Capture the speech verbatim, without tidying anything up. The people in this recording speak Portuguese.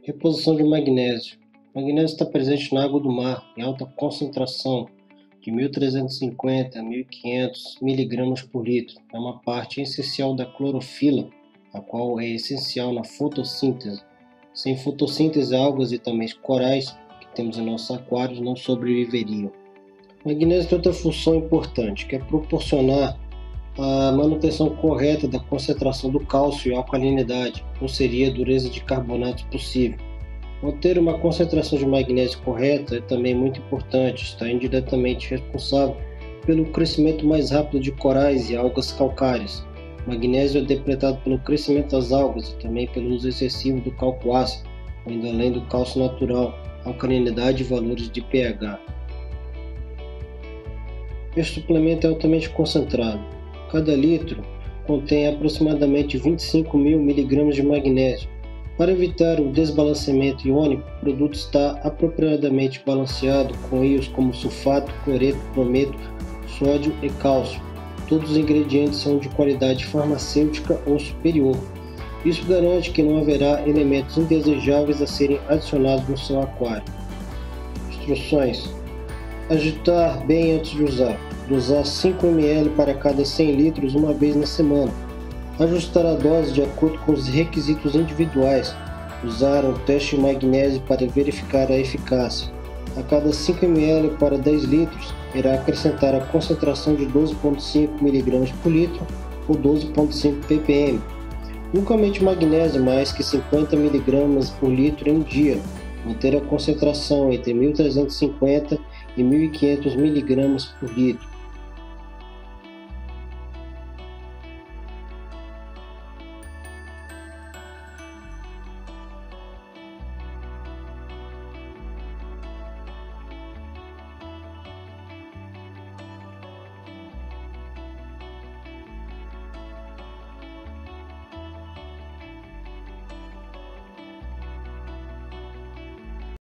Reposição de magnésio. O magnésio está presente na água do mar em alta concentração, de mil trezentos e cinquenta a mil e quinhentos miligramas por litro. É uma parte essencial da clorofila, a qual é essencial na fotossíntese. Sem fotossíntese, algas e também corais que temos em nossos aquários não sobreviveriam. O magnésio tem outra função importante, que é proporcionar a manutenção correta da concentração do cálcio e alcalinidade, ou seria a dureza de carbonatos possível. Manter uma concentração de magnésio correta é também muito importante, está indiretamente responsável pelo crescimento mais rápido de corais e algas calcárias. O magnésio é depletado pelo crescimento das algas e também pelo uso excessivo do cálcio ácido, indo além do cálcio natural, alcalinidade e valores de pH. Este suplemento é altamente concentrado. Cada litro contém aproximadamente vinte e cinco mil miligramas de magnésio. Para evitar o desbalanceamento iônico, o produto está apropriadamente balanceado com íons como sulfato, cloreto, brometo, sódio e cálcio. Todos os ingredientes são de qualidade farmacêutica ou superior. Isso garante que não haverá elementos indesejáveis a serem adicionados no seu aquário. Instruções: agitar bem antes de usar. Dosar cinco mililitros para cada cem litros uma vez na semana. Ajustar a dose de acordo com os requisitos individuais. Usar um teste de magnésio para verificar a eficácia. A cada cinco mililitros para dez litros, irá acrescentar a concentração de doze vírgula cinco miligramas por litro ou doze vírgula cinco ppm. Nunca aumente magnésio mais que cinquenta miligramas por litro em um dia. Manter a concentração entre mil trezentos e cinquenta e mil e quinhentos miligramas por litro.